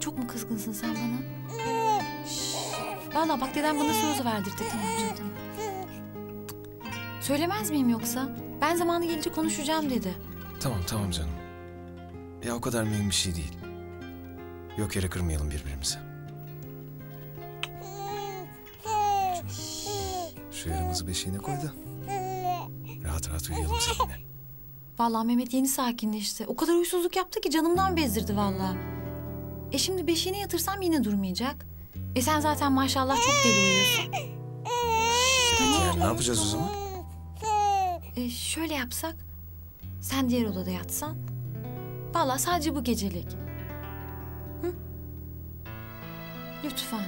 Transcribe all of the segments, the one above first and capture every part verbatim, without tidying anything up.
Çok mu kızgınsın sen bana? Şşş. Vallahi bak dedem bana söz verdirdi. Tamam canım. Söylemez miyim yoksa? Ben zamanı gelince konuşacağım dedi. Tamam tamam canım. Ya o kadar mühim bir şey değil. Yok yere kırmayalım birbirimizi. Şu yaramızı beşiğine koy da rahat rahat uyuyalım seninle. Vallahi Mehmet yeni sakinleşti. O kadar huysuzluk yaptı ki canımdan bezdirdi vallahi. E şimdi beşiğine yatırsam yine durmayacak. E sen zaten maşallah çok deli uyuyorsun. Şşş, tamam. Yani ne yapacağız o zaman? E şöyle yapsak. Sen diğer odada yatsan. Vallahi sadece bu gecelik. Hı? Lütfen.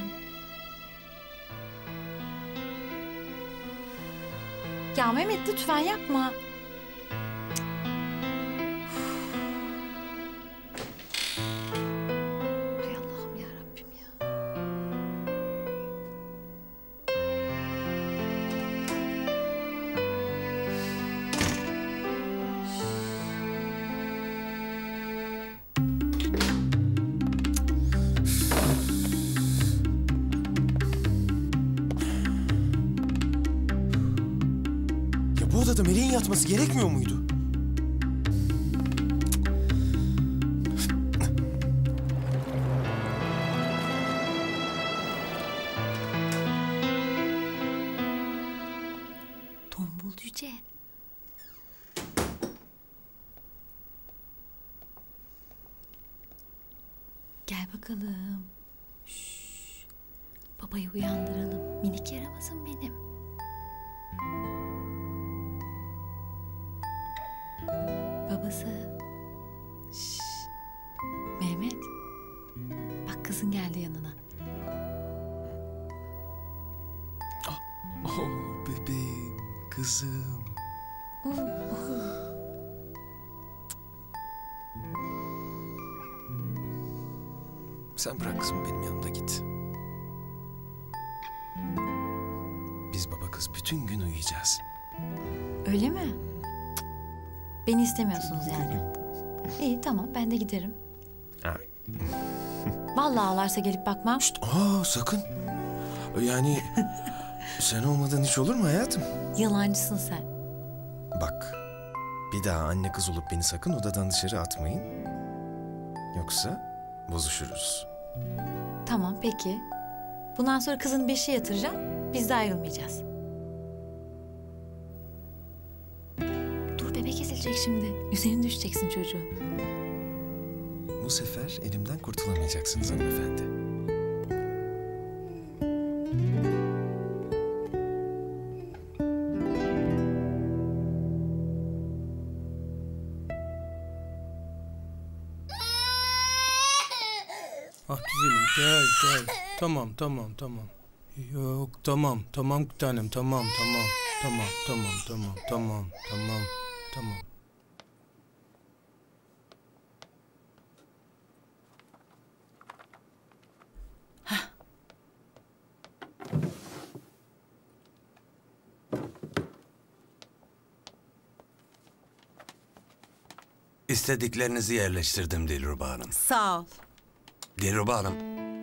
Ya Mehmet lütfen yapma. Hay Allah'ım ya Rabbim ya. Ya bu odada Melek'in yatması gerekmiyor muydu? Tombul cüce. Gel bakalım. Şşş. Babayı uyandıralım. Minik yaramazım benim. Babası. Şşş. Mehmet. Bak kızın geldi yanına. Oh bebeğim, kızım. Oh, oh. Sen bırak kızım benim yanımda git. Biz baba kız bütün gün uyuyacağız. Öyle mi? Cık. Beni istemiyorsunuz yani. İyi tamam ben de giderim. Ay. Vallahi ağlarsa gelip bakmam. Şşt, aa sakın. Yani sen olmadan hiç olur mu hayatım? Yalancısın sen. Bak, bir daha anne kız olup beni sakın odadan dışarı atmayın. Yoksa bozuşuruz. Tamam peki. Bundan sonra kızın beşi yatıracağım. Biz de ayrılmayacağız. Dur bebek ezilecek şimdi. Üzerine düşeceksin çocuğun. Bu sefer elimden kurtulamayacaksınız hanımefendi. Ah güzelim gel gel. Tamam tamam tamam. Yok tamam tamam bir tanem tamam tamam. Tamam tamam tamam tamam tamam tamam. İstediklerinizi yerleştirdim Dilruba Hanım. Sağ ol. Dilruba Hanım,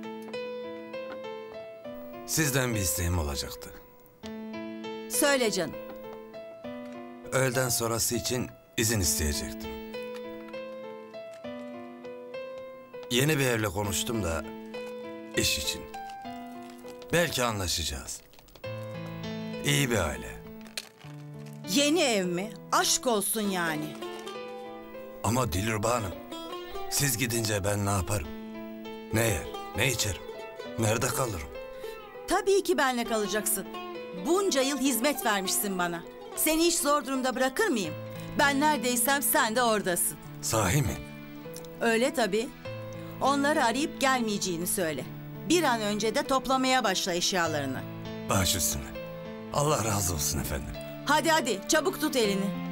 sizden bir isteğim olacaktı. Söyle canım. Öğleden sonrası için izin isteyecektim. Yeni bir evle konuştum da iş için. Belki anlaşacağız. İyi bir aile. Yeni ev mi? Aşk olsun yani. Ama Dilruba Hanım, siz gidince ben ne yaparım? Ne yer, ne içerim? Nerede kalırım? Tabii ki benle kalacaksın. Bunca yıl hizmet vermişsin bana. Seni hiç zor durumda bırakır mıyım? Ben neredeysem sen de oradasın. Sahi mi? Öyle tabii. Onları arayıp gelmeyeceğini söyle. Bir an önce de toplamaya başla eşyalarını. Baş üstüne. Allah razı olsun efendim. Hadi hadi çabuk tut elini.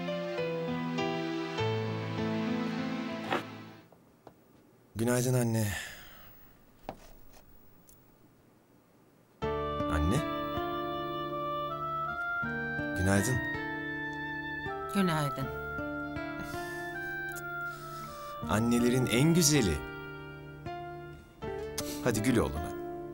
Günaydın anne. Anne? Günaydın. Günaydın. Annelerin en güzeli. Hadi gül oğluna.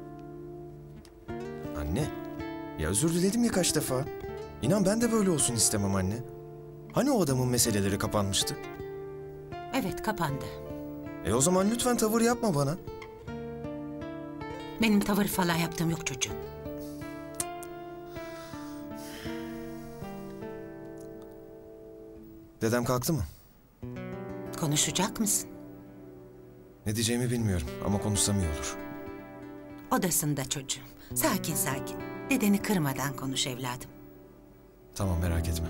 Anne, ya özür diledim ya kaç defa. İnan ben de böyle olsun istemem anne. Hani o adamın meseleleri kapanmıştı? Evet, kapandı. E o zaman lütfen tavır yapma bana. Benim tavır falan yaptığım yok çocuğum. Dedem kalktı mı? Konuşacak mısın? Ne diyeceğimi bilmiyorum ama konuşsam iyi olur. Odasında çocuğum. Sakin sakin. Dedeni kırmadan konuş evladım. Tamam, merak etme.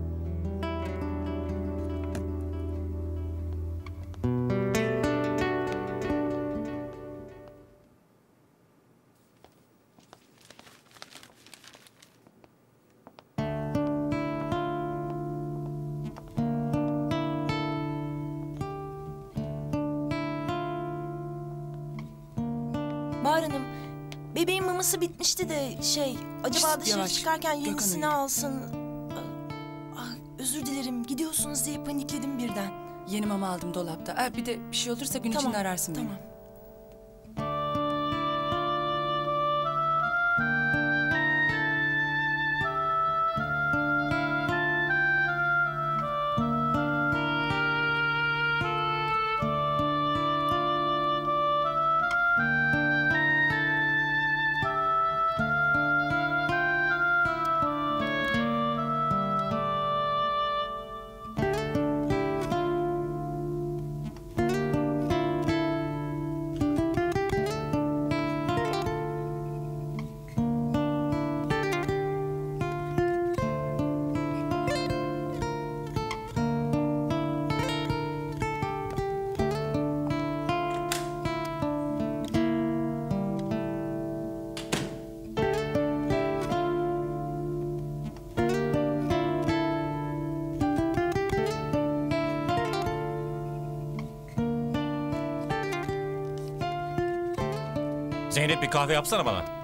Bahar Hanım, bebeğin maması bitmişti de şey, acaba Şşt, dışarı yavaş. çıkarken Gökhan yenisini uyuyor. alsın. Ah, özür dilerim, gidiyorsunuz diye panikledim birden. Yeni mama aldım dolapta. Ha, bir de bir şey olursa gün içinde ararsın beni. Tamam. Zeynep bir kahve yapsana bana.